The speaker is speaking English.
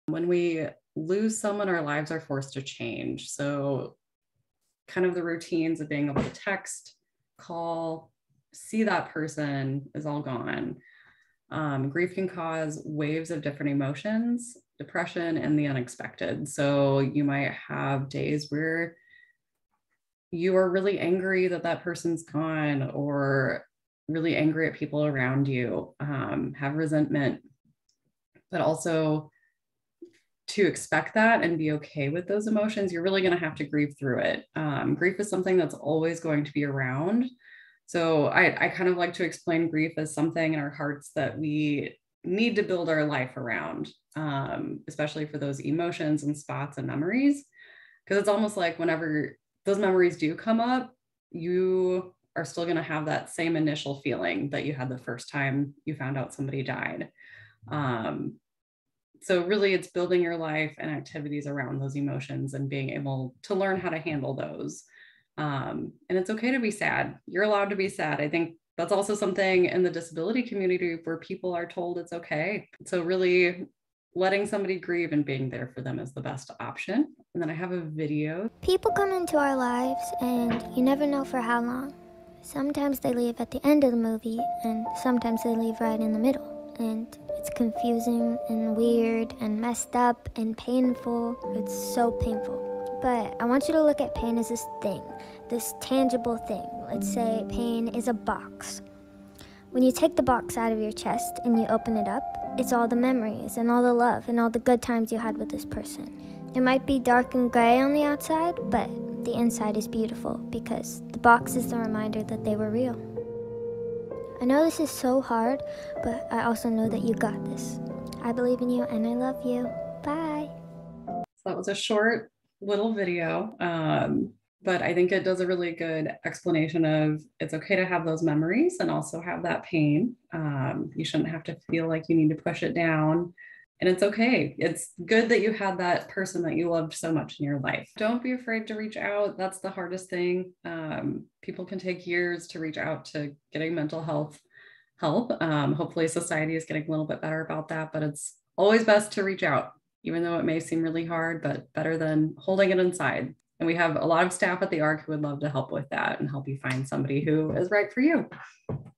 When we lose someone, our lives are forced to change. So, kind of the routines of being able to text, call, see that person is all gone. Grief can cause waves of different emotions, depression, and the unexpected. So, you might have days where you are really angry that that person's gone, or really angry at people around you, have resentment, but also to expect that and be okay with those emotions, you're really going to have to grieve through it. Grief is something that's always going to be around. So I kind of like to explain grief as something in our hearts that we need to build our life around, especially for those emotions and spots and memories. Because it's almost like whenever those memories do come up, you are still going to have that same initial feeling that you had the first time you found out somebody died. Um, so really it's building your life and activities around those emotions and being able to learn how to handle those. And it's okay to be sad. You're allowed to be sad. I think that's also something in the disability community where people are told it's okay. So really letting somebody grieve and being there for them is the best option. And then I have a video. People come into our lives and you never know for how long. Sometimes they leave at the end of the movie and sometimes they leave right in the middle. And it's confusing and weird and messed up and painful. It's so painful. But I want you to look at pain as this thing, this tangible thing. Let's say pain is a box. When you take the box out of your chest and you open it up, it's all the memories and all the love and all the good times you had with this person. It might be dark and gray on the outside, but the inside is beautiful because the box is the reminder that they were real. I know this is so hard, but I also know that you got this. I believe in you and I love you. Bye. So that was a short little video, but I think it does a really good explanation of it's okay to have those memories and also have that pain. You shouldn't have to feel like you need to push it down. And it's okay. It's good that you had that person that you loved so much in your life. Don't be afraid to reach out. That's the hardest thing. People can take years to reach out to getting mental health help. Hopefully society is getting a little bit better about that, but it's always best to reach out, even though it may seem really hard, but better than holding it inside. And we have a lot of staff at the ARC who would love to help with that and help you find somebody who is right for you.